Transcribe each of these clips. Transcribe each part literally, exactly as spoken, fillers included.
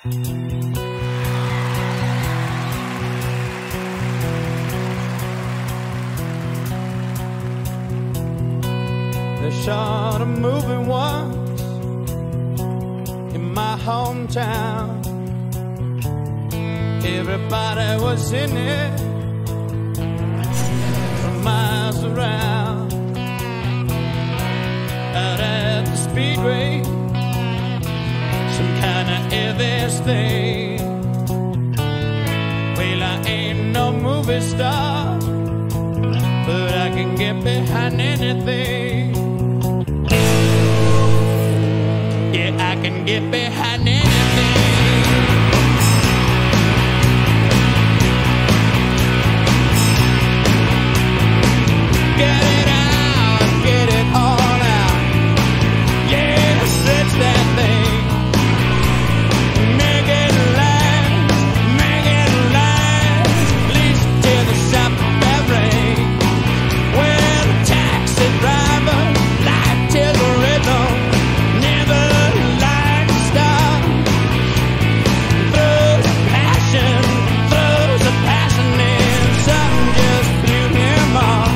They shot a movie once in my hometown. Everybody was in it for miles around. Out at the speedway, some kind of heavy thing. Well, I ain't no movie star, but I can get behind anything. Yeah, I can get behind anything. Get it out, get it all out. Yes, it's that thing. Make it last, make it last, at least till the Sabbath rain. Well, taxi driver, life till the rhythm, never like to stop. Throws a passion, throws a passion in, something just blew him off.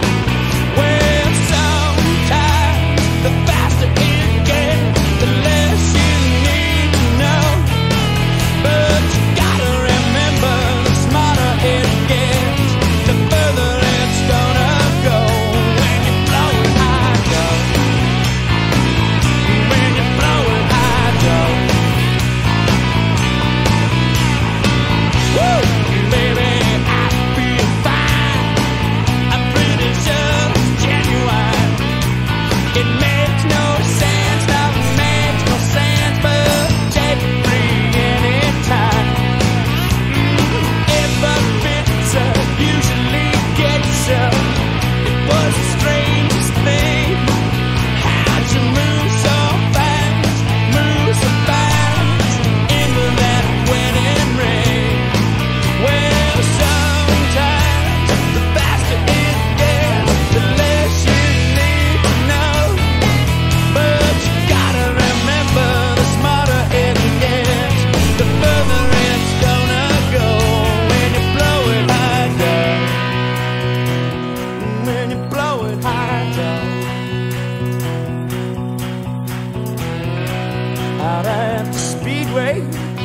Out at the speedway,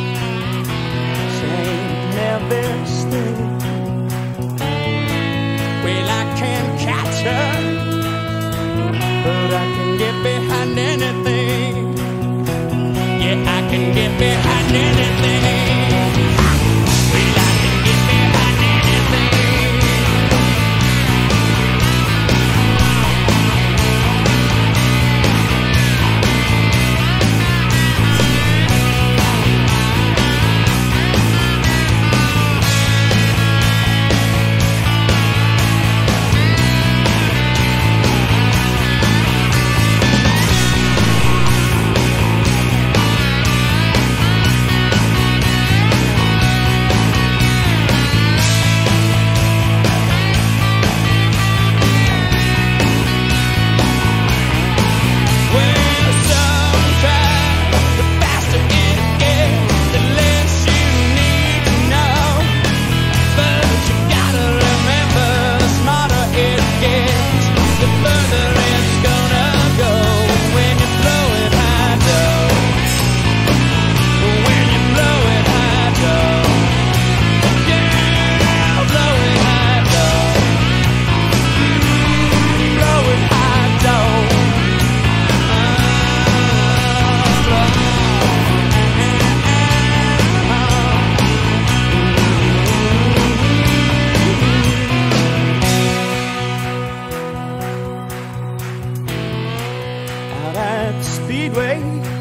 Saint Memphis thing. Well, I can't catch her, but I can get behind anything. Yeah, I can get behind anything. Well, I can get behind anything. Speedway.